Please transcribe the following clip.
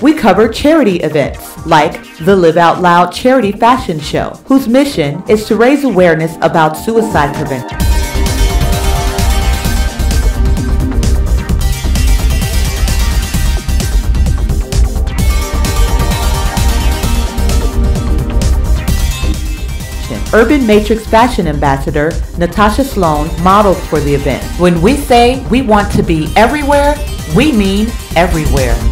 We cover charity events like the Live Out Loud Charity Fashion Show, whose mission is to raise awareness about suicide prevention. Urban Matrix Fashion Ambassador Natasha Sloan modeled for the event. When we say we want to be everywhere, we mean everywhere.